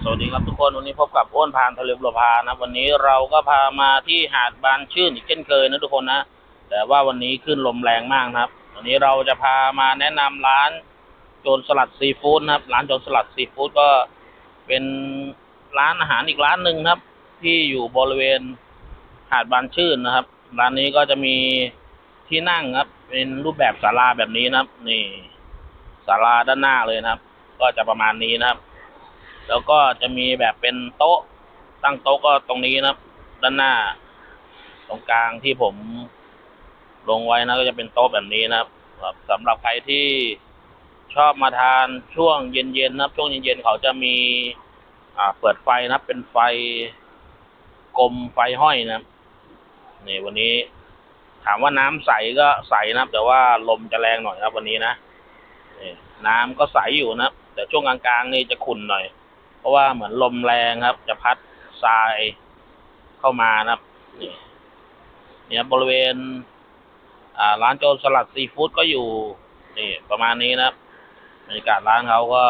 สวัสดีครับทุกคนวันนี้พบกับอ้วนพานทะเลบุรพานะวันนี้เราก็พามาที่หาดบานชื่นอีกเช่นเคยนะทุกคนนะแต่ว่าวันนี้ขึ้นลมแรงมากนะครับวันนี้เราจะพามาแนะนำร้านโจรสลัดซีฟู้ดนะครับร้านโจรสลัดซีฟู้ดก็เป็นร้านอาหารอีกร้านหนึ่งครับที่อยู่บริเวณหาดบานชื่นนะครับร้านนี้ก็จะมีที่นั่งครับเป็นรูปแบบศาลาแบบนี้นะครับนี่ศาลาด้านหน้าเลยนะครับก็จะประมาณนี้นะครับแล้วก็จะมีแบบเป็นโต๊ะตั้งโต๊ะก็ตรงนี้นะครับด้านหน้าตรงกลางที่ผมลงไว้นะก็จะเป็นโต๊ะแบบนี้นะครับสำหรับใครที่ชอบมาทานช่วงเย็นๆนะครับช่วงเย็นๆเขาจะมีเปิดไฟนะครับเป็นไฟกลมไฟห้อยนะครับนี่วันนี้ถามว่าน้ำใสก็ใสนะครับแต่ว่าลมจะแรงหน่อยครับวันนี้นะนี่น้ำก็ใสอยู่นะครับแต่ช่วงกลางๆนี่จะขุ่นหน่อยเพราะว่าเหมือนลมแรงครับจะพัดทรายเข้ามานะครับนี่เนี่ยบริเวณร้านโจรสลัดซีฟู้ดก็อยู่นี่ประมาณนี้นะครับบรรยากาศร้านเขาก็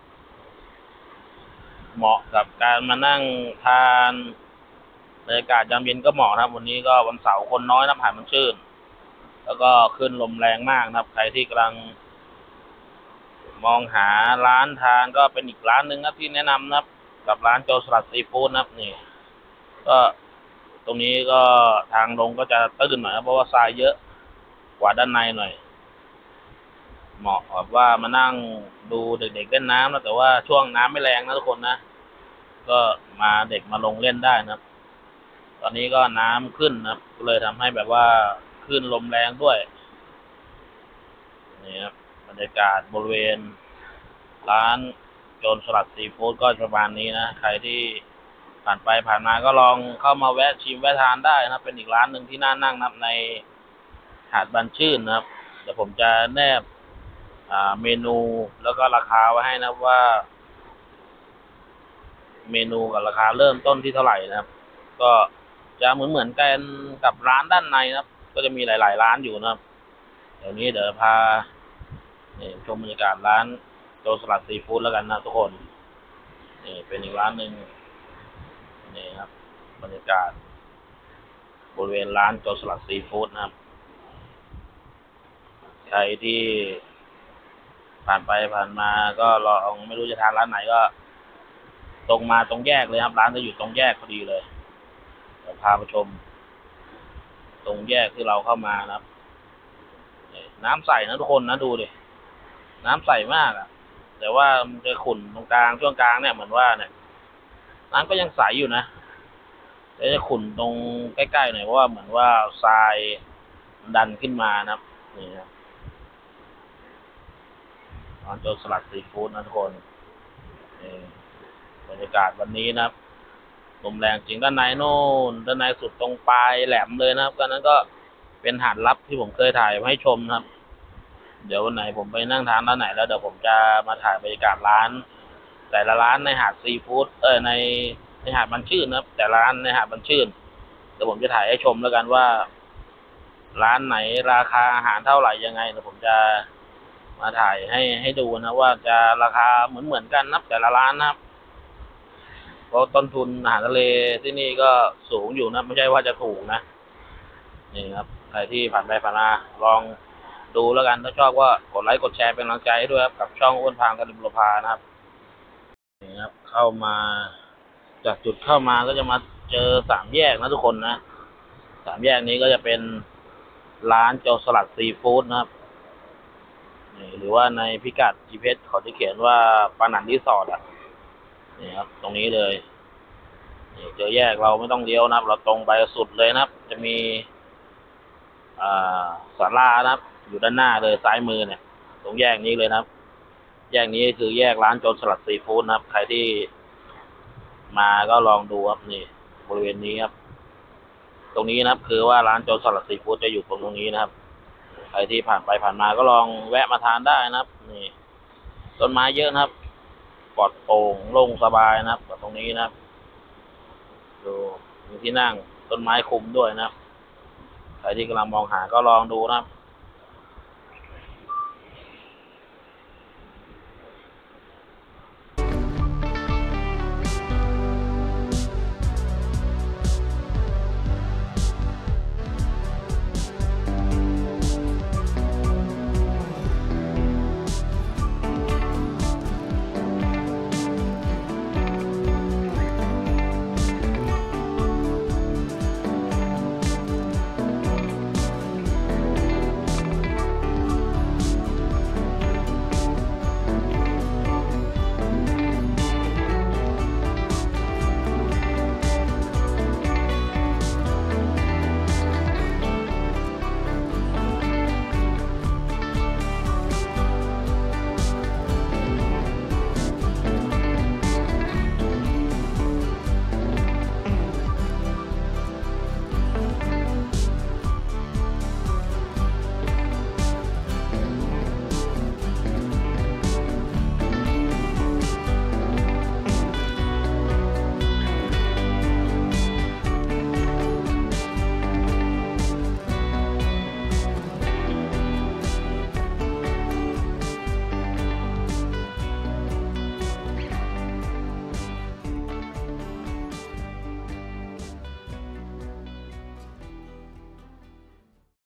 เหมาะกับการมานั่งทานบรรยากาศยามเย็นก็เหมาะนะครับวันนี้ก็วันเสาร์คนน้อยนะหาดมันชื่นแล้วก็ขึ้นลมแรงมากนะครับใครที่กำลังมองหาร้านทานก็เป็นอีกร้านหนึ่งนะที่แนะนำนะครับกับร้านโจรสลัดซีฟู้ดนะครับนี่ก็ตรงนี้ก็ทางลงก็จะตื้นหน่อยเพราะว่าทรายเยอะกว่าด้านในหน่อยเหมาะกับว่ามานั่งดูเด็กๆเล่นน้ำนะแต่ว่าช่วงน้ำไม่แรงนะทุกคนนะก็มาเด็กมาลงเล่นได้นะครับตอนนี้ก็น้ำขึ้นนะครับก็เลยทำให้แบบว่าขึ้นลมแรงด้วยนี่ครับบรรยากาศบริเวณร้านโจรสลัดซีฟู้ดก็ประมาณนี้นะใครที่ผ่านไปผ่านมาก็ลองเข้ามาแวะชิมแวะทานได้นะเป็นอีกร้านหนึ่งที่น่านั่งนะครับในหาดบานชื่นนะครับเดี๋ยวผมจะแนบเมนูแล้วก็ราคาไว้ให้นะว่าเมนูกับราคาเริ่มต้นที่เท่าไหร่นะครับก็จะเหมือนกันกับร้านด้านในนะครับก็จะมีหลายๆร้านอยู่นะครับเดี๋ยวนี้เดี๋ยวพาชมบรรยากาศร้านโจรสลัดซีฟู้ดแล้วกันนะทุกคนนี่เป็นอีกร้านหนึ่งนี่ครับบรรยากาศบริเวณร้านโจรสลัดซีฟู้ดนะครับใครที่ผ่านไปผ่านมาก็ลองไม่รู้จะทานร้านไหนก็ตรงมาตรงแยกเลยครับร้านจะอยู่ตรงแยกพอดีเลยเดี๋ยวพาไปชมตรงแยกที่เราเข้ามานะครับน้ำใสนะทุกคนนะดูดิน้ำใสมากแต่ว่ามันจะขุ่นตรงกลางช่วงกลางเนี่ยเหมือนว่าเนี่ยน้ำก็ยังใสอยู่นะแต่จะขุ่นตรงใกล้ๆหน่อยเพราะว่าเหมือนว่าทรายดันขึ้นมานะครับนี่ครับร้านโจรสลัดซีฟู้ดนะทุกคนบรรยากาศวันนี้นะครับลมแรงจริงด้านในโน่นด้านในสุดตรงปลายแหลมเลยนะครับก็นั้นก็เป็นหาดลับที่ผมเคยถ่ายมาให้ชมนะครับเดี๋ยววันไหนผมไปนั่งทานร้านไหนแล้วเดี๋ยวผมจะมาถ่ายบรรยากาศร้านแต่ละร้านในหาดซีฟู้ดในหาดบานชื่นนะครับแต่ละร้านในหาดบานชื่นเดี๋ยวผมจะถ่ายให้ชมแล้วกันว่าร้านไหนราคาอาหารเท่าไหร่ยังไงเดี๋ยวผมจะมาถ่ายให้ดูนะว่าจะราคาเหมือนกันนะแต่ละร้านนะครับเพราะต้นทุนอาหารทะเลที่นี่ก็สูงอยู่นะไม่ใช่ว่าจะถูกนะนี่ครับใครที่ผ่านไปผ่านมาลองดูแล้วกันถ้าชอบก็กดไลค์กดแชร์เป็นกำลังใจให้ด้วยครับกับช่องอ้วนพางทะเลบุรพานะครับนี่ครับเข้ามาจากจุดเข้ามาก็จะมาเจอสามแยกนะทุกคนนะสามแยกนี้ก็จะเป็นร้านโจรสลัดซีฟู้ดนะครับนี่หรือว่าในพิกัด GPS เขาจะเขียนว่าปานันรีสอร์ทนี่ครับตรงนี้เลยนี่เจอแยกเราไม่ต้องเลี้ยวนะครับเราตรงไปสุดเลยนะครับจะมีศาลานะครับอยู่ด้านหน้าเลยซ้ายมือเนี่ยตรงแยกนี้เลยนะครับแยกนี้คือแยกร้านโจรสลัดซีฟู้ดนะครับใครที่มาก็ลองดูครับนี่บริเวณนี้ครับตรงนี้นะครับคือว่าร้านโจรสลัดซีฟู้ดจะอยู่ตรงนี้นะครับใครที่ผ่านไปผ่านมาก็ลองแวะมาทานได้นะครับนี่ต้นไม้เยอะนะครับปลอดโปร่งโล่งสบายนะครับตรงนี้นะครับดูมีที่นั่งต้นไม้คุมด้วยนะครับใครที่กำลังมองหาก็ลองดูนะครับ